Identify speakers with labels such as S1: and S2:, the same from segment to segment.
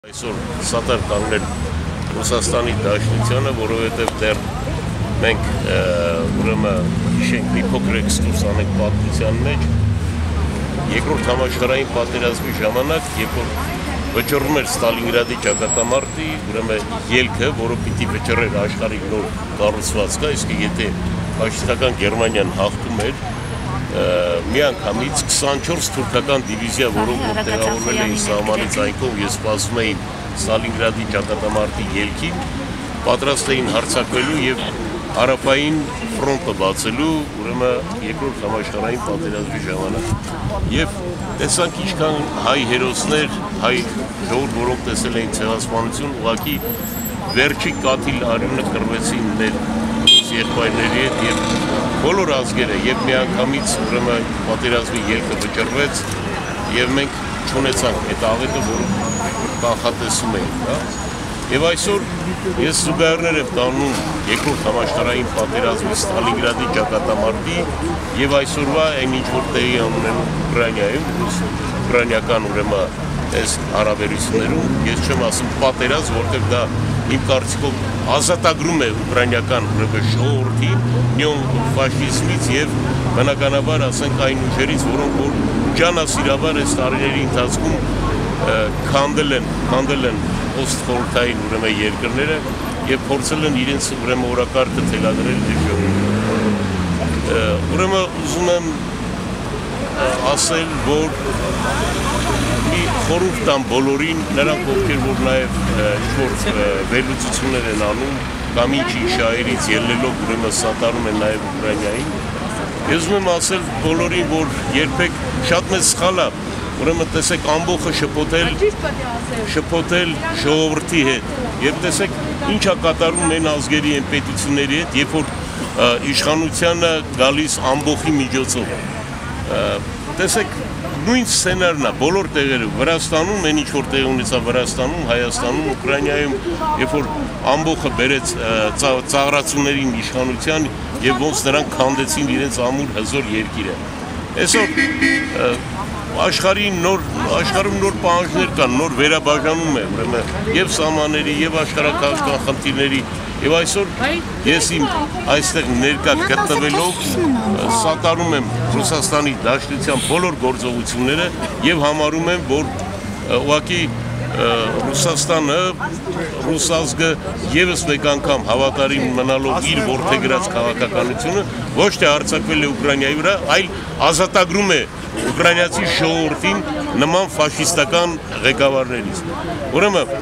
S1: Այսօր սատար կանգնել Ռուսաստանի Դաշնությանը, որովհետև դեռ մենք ուրեմն հիշենք մի փոքր էքսկուրս անենք պատմության մեջ երկրորդ համաշխարհային պատերազմի ժամանակ, երբ որ վճռում էր Ստալինգրադի ճակատամարտի, ուրեմն ելքը, որը պիտի վճռեր աշխարհի նոր կառուցվածքը, իսկ եթե ֆաշիստական Գերմանիան հաղթում էր, միանգամից 24 թուրքական դիվիզիա, որոնք տեղավորվել էին սահմանից այն կողմ եւ սպասում էին Ստալինգրադի ճակատամարտի ելքին, պատրաստ էին հարձակվելու եւ հարավային ֆրոնտը բացելու, ուրեմն երկրորդ համաշխարհային պատերազմի ժամանակ։ Եվ տեսանք ինչքան հայ հերոսներ, հայ ժողովուրդ, որոնք տեսել էին ցեղասպանություն, ուղղակի վերջի կաթիլ արյունը կռվեցին մեր եղբայրների հետ եւ բոլոր ազգերը եւ միանգամից ուրեմն պատերազմի ելքը վճռվեց եւ մենք չունեցանք այդ աղետը, որ կանխատեսում էինք, հա։ Եվ այսօր ես զուգահեռներ եմ տանում երկրորդ համաշխարհային պատերազմի Ստալինգրադի ճակատամարտի եւ այսօրվա այն ինչ որ տեղի ունեն Ուկրաինայում, ուկրաինական ուրեմն այս հարաբերություններում, ես չեմ ասում պատերազմ, որտեղ դա իմ կարծիքով ազատագրում է ուկրաինական ժողովրդի նեոֆաշիզմից եւ բնականաբար ասենք այն ուժերից, որոնք որ ջանասիրաբար այս տարիների ընթացքում քանդել են post-խորհրդային ուրեմն երկրները եւ փորձել են իրենց ուրեմն օրակարգը թելադրել այս ժողովրդին։ Ուրեմն ուզում եմ ասել, որ մի խորհուրդ տամ բոլորին, նրանք ովքեր որ նաեւ ինչ-որ վերլուծություններ են անում կամ ինչ-ինչ շահերից ելնելով ուրեմն սատարում են նաեւ Ուկրաինային։ Ես ուզում եմ ասել բոլորին, որ երբեք շատ մեծ սխալ է, ուրեմն տեսեք ամբողջը շփոթել ժողովրդի հետ եւ տեսեք ինչա կատարում են ազգերի են պետությունների հետ, երբ որ իշխանությանը գալիս ամբողջի միջոցով։ Տեսեք նույն սցենարն է բոլոր տեղերում, Վրաստանում, այն ինչ որ տեղ ունեցավ Վրաստանում, Հայաստանում, Ուկրաինայում, երբ որ ամբողջը բերեց ծաղրացուներին իշխանության եւ ոնց նրանք քանդեցին իրենց ամուր հզոր երկիրը։ Այսօր աշխարհում նոր պահանջներ կան, նոր վերաբաժանում է, ուրեմն եւ սահմանների, եւ աշխարհակաղակական խնդիրների, եւ այսօր ես իմ այստեղ ներկա գտնվելով սատարում եմ Ռուսաստանի Դաշնության բոլոր գործողությունները եւ համարում եմ, որ ուղղակի Ռուսաստանը, ռուս ազգը եւս մեկ անգամ հավատարիմ մնալով իր որդեգրած քաղաքականությունը ոչ թե հարձակվել է Ուկրաինայի վրա, այլ ազատագրում է ուկրաինացի ժողովրդին նման ֆաշիստական ղեկավարներից։ Ուրեմն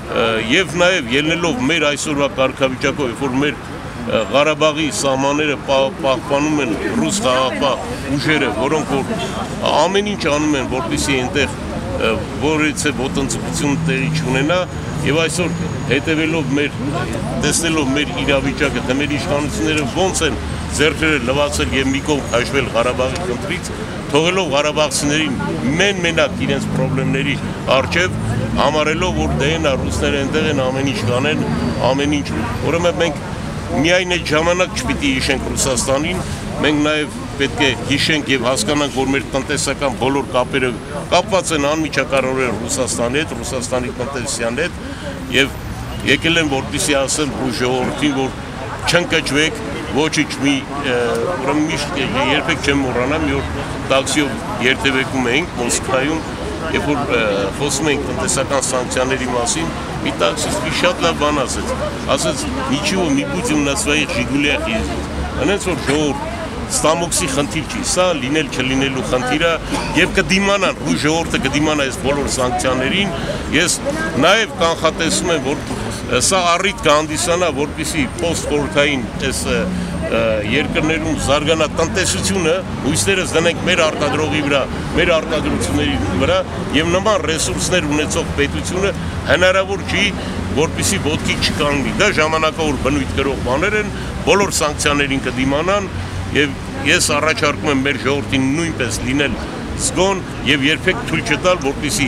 S1: եւ նաեւ ելնելով մեր այսօրվա կարգավիճակով, երբ որ մեր Ղարաբաղի սահմանները պահպանում են ռուս խաղաղապահ ուժերը, որոնք որ ամեն ինչ անում են, որպեսզի այնտեղ որից է ոտնձգություն տեղի չունենա եւ այսօր հետևելով տեսնելով մեր իրավիճակը, թե մեր իշխանությունները ոնց են ձեռքերը լվացել եւ մի կողմ հաշվել Ղարաբաղի խնդրից, թողելով ղարաբաղցիներին մենակ իրենց խնդիրների առջև, համարելով որ դենա ռուսները այնտեղ են ամեն ինչ կանեն, ամեն ինչ։ Ուրեմն մենք միայն այդ ժամանակ չպիտի հիշենք Ռուսաստանին, մենք նաեւ պետք է հիշենք եւ հասկանանք, որ մեր տնտեսական բոլոր կապերը կապված են անմիջականորեն Ռուսաստանի հետ, Ռուսաստանի տնտեսության հետ եւ եկել են որպեսզի ասեմ ժողովրդին, որ չընկճվեք, ոչինչ մի ուրեմն միշտ երբեք չեմ մոռանա, մի օր տաքսիով երթևեկում էինք Մոսկվայում, երբ որ խոսում էինք տնտեսական սանկցիաների մասին, մի տաքսիստ մի շատ լավ բան ասեց, ничего не будем на своих «Жигулях» ездить, այնպես որ ժողովուրդ Ստամոքսի խնդիր չի, սա լինել չլինելու խնդիր է եւ կդիմանան, ու ժողովուրդը կդիմանա այս բոլոր սանկցիաներին։ Ես նաեւ կանխատեսում եմ, որ սա առիթ կհանդիսանա, որպեսզի post-խորհրդային այս երկրներում զարգանա տնտեսությունը, հույսներս դնենք մեր արտադրողի վրա, մեր արտադրությունների վրա եւ նման ռեսուրսներ ունեցող պետությունը հնարավոր չի, որպեսզի ոտքի չկանգնի։ Դա ժամանակավոր բնույթ կրող բաներ են, բոլոր սանկցիաներին կդիմանան եւ ես առաջարկում եմ մեր ժողովրդին նույնպես լինել զգոն եւ երբեք թույլ չտալ, որպեսզի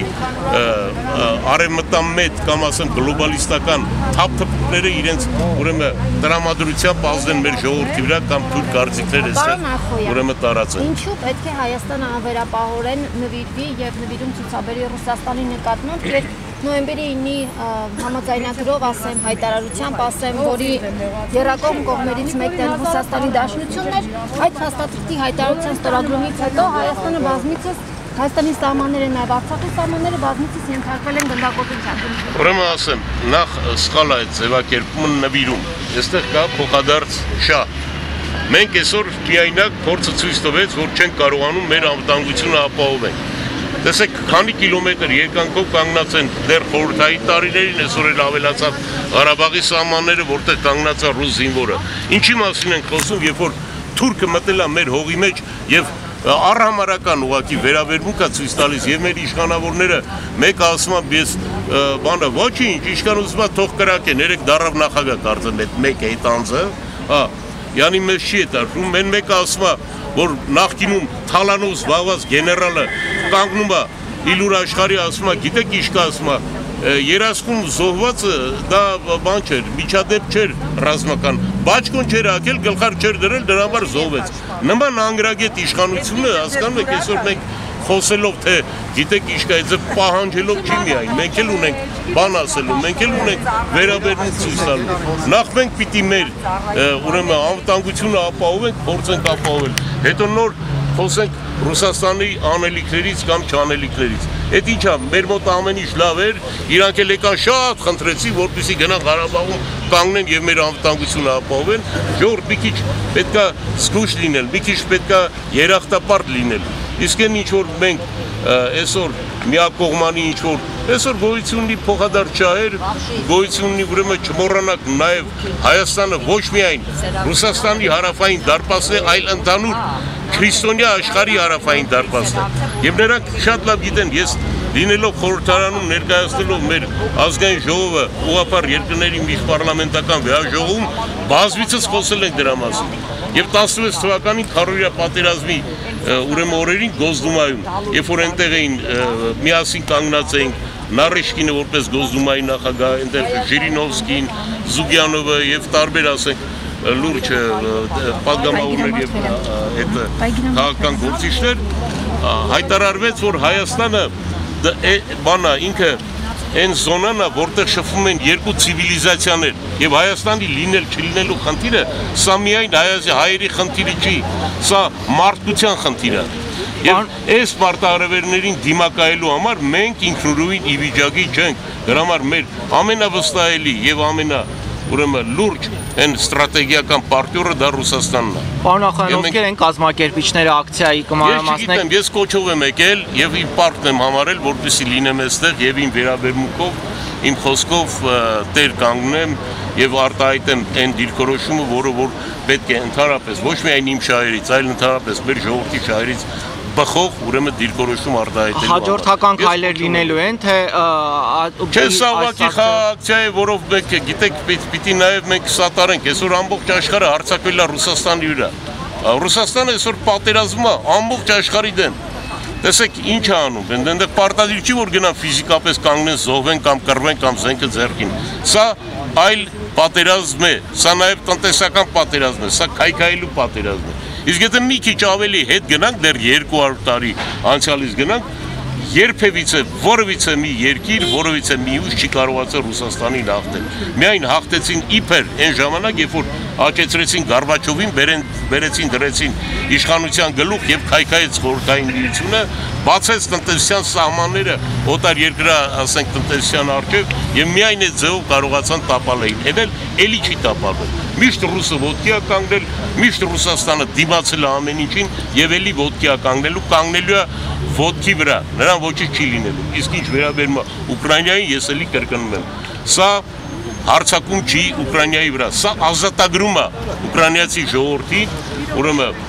S1: արևմտամետ կամ ասեմ գլոբալիստական թափթփները իրենց ուրեմն տրամադրությամբ ազդեն մեր ժողովրդի վրա կամ թույլ կարծիքներ էստեղ ուրեմն տարածեն։
S2: Ինչու պետք է Հայաստանը անվերապահորեն նվիրվի եւ նվիրում ցուցաբերի Ռուսաստանի նկատմամբ, նոյեմբերի 9-ի համաձայնագրով ասեմ, հայտարարությամբ ասեմ, որի եռակողմ կողմերից մեկն էլ Ռուսաստանի Դաշնությունն էր, այդ փաստաթղթի հայտարարության ստորագրումից հետո Հայաստանը բազմիցս Հայաստանի սահմանները, նաև Արցախի սահմանները բազմիցս ենթարկվել են գնդակոծության։
S1: Ուրեմն ասեմ, նախ սխալ է այդ ձևակերպումը նվիրում։ Այստեղ կա փոխադարձ շահ։ Մենք այսօր միայնակ փորձը ցույց տվեց, որ չենք կարողանում մեր անվտանգությունը ապահովել։ Տեսեք, քանի կիլոմետր երկայնքով կանգնած են դեռ խորհրդային տարիներին, այսօր էլ ավելացավ Ղարաբաղի սահմանները, որտեղ կանգնած է ռուս զինվորը։ Ինչի մասին ենք խոսում, երբ որ թուրքը մտել է մեր հողի մեջ եւ առհամարական ուղղակի վերաբերմունք է ցույց տալիս եւ մեր իշխանավորները մեկը ասում է ես բանը ոչինչ իշխանությունը թող կրակեն երեք դարավ նախագահ կարծեմ այդ մեկ է այդ անձը հա յանի մեզ չի հետարքում մեն մեկը ասում է որ նախկինում թալանով զբաղված գեներալը կանգնում է Իլուր Աշխարհի ասում է գիտեք ինչ կա ասում է երասխուն զոհվածը դա բան չէր միջադեպ չէր ռազմական բաճկոն չէր ակել գլխար չէր դրել դրա համար զոհվեց նման անգրագետ իշխանությունը հասկանում եք այսօր մենք խոսելով թե գիտեք ինչ կա այդ պահանջելով չի միայն մենք էլ ունենք բան ասելու մենք էլ ունենք վերաբերմունք ցույց տալու նախ մենք պիտի մեր ուրեմն անվտանգությունը ապահովենք փորձենք ապահովել հետո նոր խոսենք Ռուսաստանի անելիքներից կամ չանելիքներից այդ ինչա մեր մոտ ամեն ինչ լավ էր իրանք էլ եկան շատ խնդրեցին որպեսզի գնան Ղարաբաղում կանգնեն եւ մեր անվտանգությունը ապահովեն ժողովուրդ մի քիչ պետքա զգուշ լինել մի քիչ պետքա երախտապարտ լինել իսկ այն ինչ որ մենք այսօր միակողմանի ինչ որ այսօր գոյություն ունի փոխադարձ շահեր գոյություն ունի ուրեմն չմոռանաք նաեւ Հայաստանը ոչ միայն Ռուսաստանի հարավային դարպասն է այլ ընդհանուր քրիստոնյա աշխարհի հարավային դարպասն է եւ նրանք շատ լավ գիտեն ես լինելով խորհրդարանում ներկայացնելով մեր ազգային ժողովը ուղղափառ երկրների մի պարլամենտական վեհաժողովում բազմիցս խոսել ենք դրա մասին եւ 16 թվականին քարորիա պատերազմի ուրեմն օրերին Գոսդումայում երբ որ այնտեղ էին միասին կանգնած էինք Նարեշկինը որպես Գոսդումայի նախագահ այնտեղ Ժիրինովսկին Զուգյանովը եւ տարբեր ասենք լուրջ պատգամավորներ եւ այդ քաղաքական գործիչներ հայտարարվեց որ Հայաստանը բանա ինքը այն զոնան է որտեղ շփվում են երկու ցիվիլիզացիաներ եւ Հայաստանի լինել չլինելու խնդիրը սա միայն հայերի խնդիրը չի սա մարդկության խնդիր է եւ այս մարտահրավերներին դիմակայելու համար մենք ինքնուրույն ի վիճակի չենք դրա համար մեր ամենավստահելի եւ ուրեմն լուրջ այն ստրատեգիական պարտյուրը դա Ռուսաստանն է։
S3: Պարոն նախարար, ովքեր են կազմակերպիչները ակցիայի կմանրամասնեք։
S1: Ես կոչով եմ եկել եւ իմ պարտն եմ համարել, որպեսզի լինեմ այստեղ եւ իմ վերաբերմունքով, իմ խոսքով տեր կանգնեմ եւ արտահայտեմ այն դիրքորոշումը, որը որ պետք է ընդհանրապես ոչ միայն իմ շահերից, այլ ընդհանրապես մեր ժողովրդի շահերից բխող ուրեմն դիրքորոշում արտահայտելու
S3: հաջորդական քայլեր լինելու են թե
S1: չէ սա ուղղակի ակցիա է որով մենք գիտեք պիտի նաև մենք սատարենք այսօր ամբողջ աշխարհը հարձակվել է Ռուսաստանի վրա Ռուսաստանը այսօր պատերազմում է ամբողջ աշխարհի դեմ տեսեք ինչ է անում այնտեղ պարտադիր չի որ գնան ֆիզիկապես կանգնեն զոհվեն կամ կռվեն կամ զենքը ձեռքին սա այլ պատերազմ է սա նաև տնտեսական պատերազմ է սա քայքայելու պատերազմ է իսկ եթե մի քիչ ավելի հետ գնանք դեռ 200 տարի անցյալից գնանք երբևիցե որևիցե մի երկիր որևիցե մի ուժ չի կարողացել Ռուսաստանին հաղթել միայն հաղթեցին իբր այն ժամանակ երբ որ աճեցրեցին Գորբաչովին բերեցին դրեցին իշխանության գլուխ եւ քայքայեց խորհրդային միությունը բացեց տնտեսության սահմանները օտար երկրա ասենք տնտեսության առջև եւ միայն այդ ձևով կարողացան տապալեին հետել էլի չի տապալվել միշտ ռուսը ոտքի է կանգնել միշտ Ռուսաստանը դիմացել է ամեն ինչին եւ էլի ոտքի է կանգնելու է ոտքի վրա նրան ոչինչ չի լինելու իսկ ինչ վերաբերում է Ուկրաինային ես էլի կրկնում եմ սա հարցակում չի Ուկրաինայի վրա սա ազատագրում է ուկրաինացի ժողովրդի ուրեմն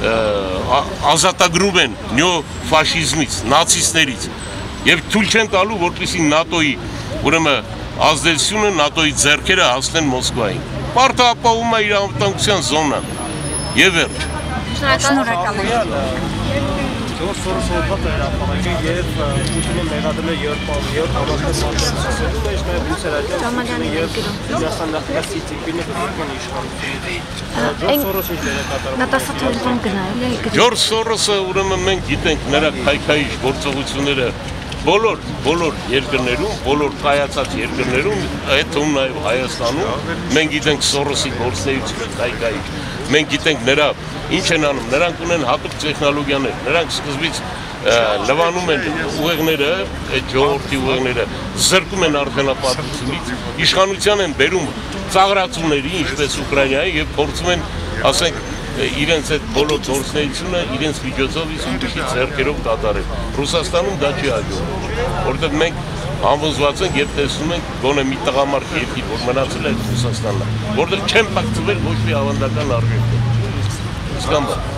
S1: ազատագրում են նեոֆաշիզմից նացիստներից եւ թույլ չեն տալու որպեսզի ՆԱՏՕ-ի ուրեմն ազդեցությունը ՆԱՏՕ-ի ձեռքերը հասնեն Մոսկվային Պարտը ապահովում է իր անվտանգության զոնան եւ վերջ
S2: Շնորհակալ եմ
S4: George Soros-ը հոդված էր ապահովում եւ Պուտինը մեղադրել է երբ համակարգը դա իսկ նաև Ռուսաստանը եւ Ռուսաստանը CCP-ն դրական իշխանություն George Soros-ը դերակատարում
S2: Նա տասաթորիան գնալ է
S1: George Soros-ը ուրեմն մենք գիտենք նրա քայքայիչ գործողությունները բոլոր երկրներում, բոլոր կայացած երկրներում, այդ թվում նաև Հայաստանում, մենք գիտենք Սորոսի գործունեությունը Կայկայի, մենք գիտենք նրա ինչ են անում, նրանք ունեն հատուկ տեխնոլոգիաներ, նրանք սկզբից լվանում են ուղեղները, այդ ժողովրդի ուղեղները, զրկում են արդյունապատությունից, իշխանության են բերում ծաղրացումների, ինչպես Ուկրաինայի, եւ փորձում են, ասենք, իրենց այդ բոլոր գործունեությունը իրենց միջոցով ուսուցիչի ձեռքերով կատարել։ Ռուսաստանում դա չի հաջողվում, որովհետև մենք համոզված ենք եւ տեսնում ենք գոնե մի տղամարդ երկիր, որ մնացել է Ռուսաստանն, որտեղ չեն պակցվել ոչ մի ավանդական արժեքներ։ Իսկական բան։